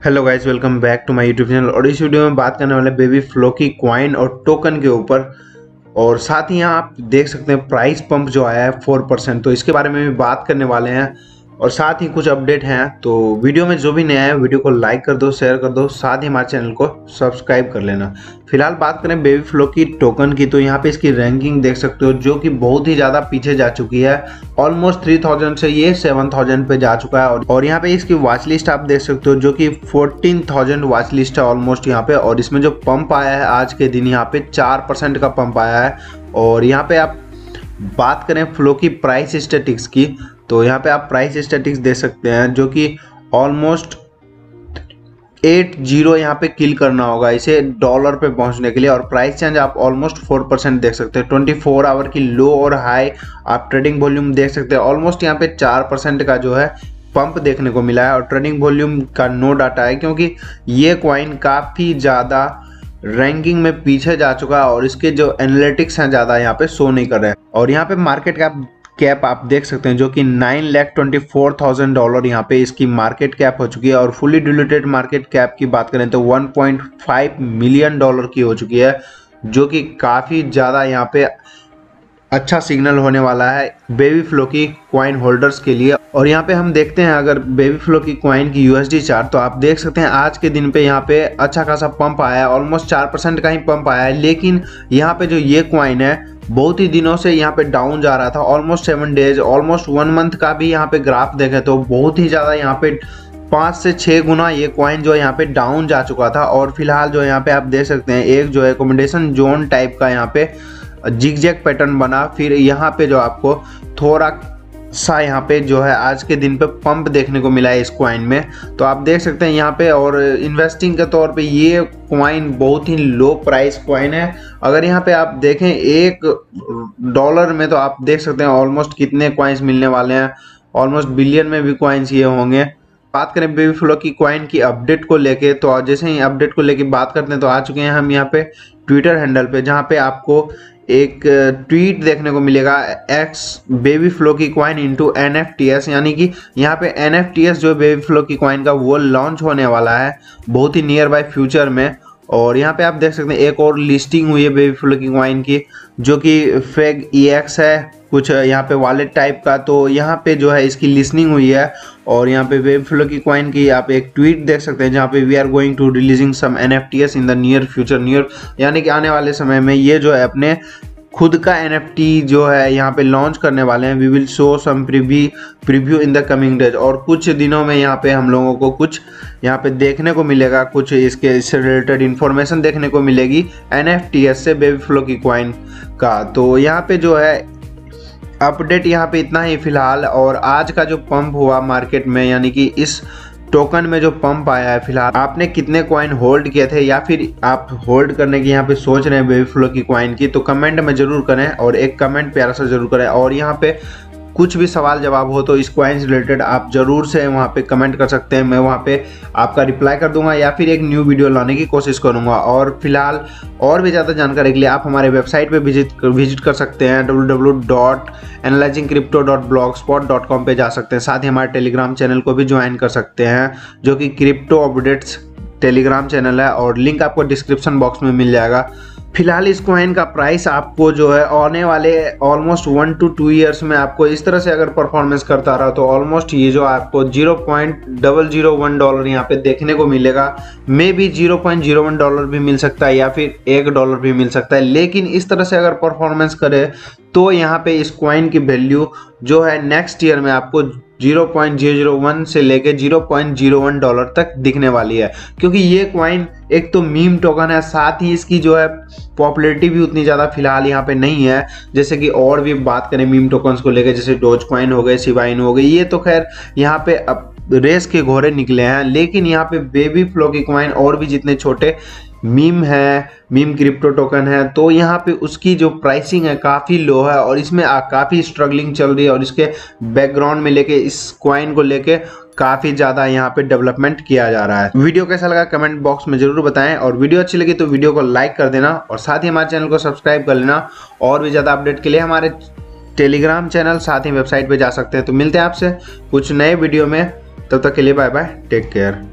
Hello guys, welcome back to my YouTube channel. और इस video में बात करने वाले बेबी फ्लोकी कॉइन और टोकन के ऊपर, और साथ ही यहाँ आप देख सकते हैं प्राइस पंप जो आया है 4%, तो इसके बारे में भी बात करने वाले हैं और साथ ही कुछ अपडेट हैं। तो वीडियो में जो भी नया है वीडियो को लाइक कर दो, शेयर कर दो, साथ ही हमारे चैनल को सब्सक्राइब कर लेना। फिलहाल बात करें बेबी फ्लोकी टोकन की, तो यहाँ पे इसकी रैंकिंग देख सकते हो जो कि बहुत ही ज़्यादा पीछे जा चुकी है। ऑलमोस्ट 3000 से ये 7000 पे जा चुका है। और यहाँ पे इसकी वॉच लिस्ट आप देख सकते हो जो कि 14000 वॉच लिस्ट है ऑलमोस्ट यहाँ पे। और इसमें जो पंप आया है आज के दिन, यहाँ पे 4% का पंप आया है। और यहाँ पे आप बात करें फ्लोकी प्राइस स्टैटिक्स की, तो यहाँ पे आप प्राइस स्टैटिक्स देख सकते हैं जो कि ऑलमोस्ट 80 यहाँ पे किल करना होगा इसे डॉलर पे पहुंचने के लिए। और प्राइस चेंज आप ऑलमोस्ट 4% देख सकते हैं। 24 आवर की लो और हाई आप ट्रेडिंग वॉल्यूम देख सकते हैं। ऑलमोस्ट यहाँ पे 4% का जो है पंप देखने को मिला है। और ट्रेडिंग वॉल्यूम का नो डाटा है क्योंकि ये कॉइन काफ़ी ज़्यादा रैंकिंग में पीछे जा चुका है और इसके जो एनालिटिक्स हैं ज़्यादा यहाँ पे शो नहीं कर रहे हैं। और यहाँ पे मार्केट कैप आप देख सकते हैं जो कि $9,24,000 यहाँ पे इसकी मार्केट कैप हो चुकी है। और फुली डिल्यूटेड मार्केट कैप की बात करें तो $1.5 मिलियन की हो चुकी है, जो कि काफ़ी ज़्यादा यहाँ पे अच्छा सिग्नल होने वाला है बेबी फ्लोकी कॉइन होल्डर्स के लिए। और यहाँ पे हम देखते हैं अगर बेबी फ्लोकी कॉइन की USD चार्ट, तो आप देख सकते हैं आज के दिन पे यहाँ पे अच्छा खासा पंप आया है। ऑलमोस्ट 4% का ही पंप आया है। लेकिन यहाँ पे जो ये कॉइन है बहुत ही दिनों से यहाँ पे डाउन जा रहा था। ऑलमोस्ट 7 डेज, ऑलमोस्ट 1 मंथ का भी यहाँ पे ग्राफ देखे तो बहुत ही ज़्यादा यहाँ पे 5 से 6 गुना ये कॉइन जो यहाँ पे डाउन जा चुका था। और फिलहाल जो यहाँ पे आप देख सकते हैं एक जो है एकोमोडेशन जोन टाइप का यहाँ पे जिगजैग पैटर्न बना। फिर यहाँ पे जो आपको थोड़ा सा यहाँ पे जो है आज के दिन पे पंप देखने को मिला है इस कॉइन में, तो आप देख सकते हैं यहाँ पे। और इन्वेस्टिंग के तौर पे ये कॉइन बहुत ही लो प्राइस कॉइन है। अगर यहाँ पे आप देखें $1 में, तो आप देख सकते हैं ऑलमोस्ट कितने कॉइन्स मिलने वाले हैं। ऑलमोस्ट बिलियन में भी कॉइन्स ये होंगे। बात करें बेबी फ्लोकी कॉइन की अपडेट को लेके, तो जैसे ही अपडेट को लेके बात करते हैं तो आ चुके हैं हम यहाँ पे ट्विटर हैंडल पे, जहाँ पे आपको एक ट्वीट देखने को मिलेगा X baby Floki coin into NFTs, यानी कि यहाँ पे NFTs जो बेबी फ्लोकी कॉइन का वो लॉन्च होने वाला है बहुत ही नियर बाय फ्यूचर में। और यहाँ पे आप देख सकते हैं एक और लिस्टिंग हुई है बेबी फ्लोकी कॉइन की जो कि फेग EX है, कुछ यहाँ पे वॉलेट टाइप का। तो यहाँ पे जो है इसकी लिस्टिंग हुई है। और यहाँ पे बेबी फ्लोकी कॉइन की आप एक ट्वीट देख सकते हैं जहाँ पे we are going to releasing some NFTs in the near future, यानी कि आने वाले समय में ये जो है अपने खुद का NFT जो है यहाँ पे लॉन्च करने वाले हैं। We will show some preview in the coming days. और कुछ दिनों में यहाँ पे हम लोगों को कुछ यहाँ पे देखने को मिलेगा, कुछ इससे रिलेटेड इन्फॉर्मेशन देखने को मिलेगी NFTs से बेबी फ्लोकी कॉइन का। तो यहाँ पे जो है अपडेट यहाँ पे इतना ही फिलहाल। और आज का जो पंप हुआ मार्केट में, यानी कि इस टोकन में जो पंप आया है, फिलहाल आपने कितने कॉइन होल्ड किए थे या फिर आप होल्ड करने की यहाँ पे सोच रहे हैं बेबी फ्लोकी कॉइन की, तो कमेंट में जरूर करें और एक कमेंट प्यारा सा जरूर करें। और यहाँ पे कुछ भी सवाल जवाब हो तो इस कॉइन से रिलेटेड आप जरूर से वहाँ पे कमेंट कर सकते हैं। मैं वहाँ पे आपका रिप्लाई कर दूंगा या फिर एक न्यू वीडियो लाने की कोशिश करूँगा। और फिलहाल और भी ज़्यादा जानकारी के लिए आप हमारे वेबसाइट पे विजिट कर सकते हैं www.analyzingcrypto.blogspot.com पे जा सकते हैं। साथ ही हमारे टेलीग्राम चैनल को भी ज्वाइन कर सकते हैं जो कि क्रिप्टो अपडेट्स टेलीग्राम चैनल है, और लिंक आपको डिस्क्रिप्शन बॉक्स में मिल जाएगा। फिलहाल इस कॉइन का प्राइस आपको जो है आने वाले ऑलमोस्ट 1 to 2 ईयर्स में आपको इस तरह से अगर परफॉर्मेंस करता रहा तो ऑलमोस्ट ये जो आपको $0.001 यहाँ पे देखने को मिलेगा। मे बी $0.01 भी मिल सकता है या फिर $1 भी मिल सकता है। लेकिन इस तरह से अगर परफॉर्मेंस करे तो यहाँ पे इस कॉइन की वैल्यू जो है नेक्स्ट ईयर में आपको 0.001 से लेके $0.01 तक दिखने वाली है। क्योंकि ये कॉइन एक तो मीम टोकन है, साथ ही इसकी जो है पॉपुलैरिटी भी उतनी ज़्यादा फिलहाल यहाँ पे नहीं है। जैसे कि और भी बात करें मीम टोकन्स को लेके, जैसे डोज कॉइन हो गए, शिबा इनू हो गई, ये तो खैर यहाँ पे अब रेस के घोड़े निकले हैं। लेकिन यहाँ पे बेबी फ्लोकी कॉइन और भी जितने छोटे मीम है, मीम क्रिप्टो टोकन है, तो यहाँ पे उसकी जो प्राइसिंग है काफ़ी लो है और इसमें काफ़ी स्ट्रगलिंग चल रही है। और इसके बैकग्राउंड में लेके इस कॉइन को लेके काफ़ी ज़्यादा यहाँ पे डेवलपमेंट किया जा रहा है। वीडियो कैसा लगा कमेंट बॉक्स में जरूर बताएं, और वीडियो अच्छी लगी तो वीडियो को लाइक कर देना और साथ ही हमारे चैनल को सब्सक्राइब कर लेना। और भी ज़्यादा अपडेट के लिए हमारे टेलीग्राम चैनल साथ ही वेबसाइट पे जा सकते हैं। तो मिलते हैं आपसे कुछ नए वीडियो में, तब तक के लिए बाय बाय, टेक केयर।